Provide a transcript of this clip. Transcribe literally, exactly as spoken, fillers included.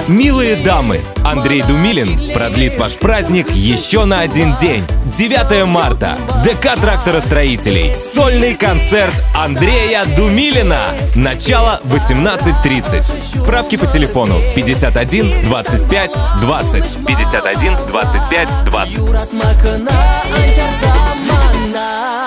Милые дамы, Андрей Думилин продлит ваш праздник еще на один день. девятое марта. ДК тракторостроителей. Сольный концерт Андрея Думилина. Начало восемнадцать тридцать. Справки по телефону пятьдесят один двадцать пять двадцать. пятьдесят один двадцать пять двадцать.